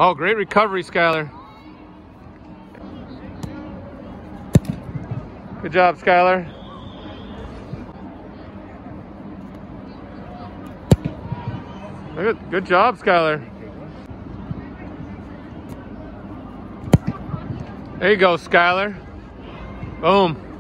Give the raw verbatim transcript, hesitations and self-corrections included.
Oh, great recovery, Skyler. Good job, Skyler. Good, good job, Skyler. There you go, Skyler. Boom.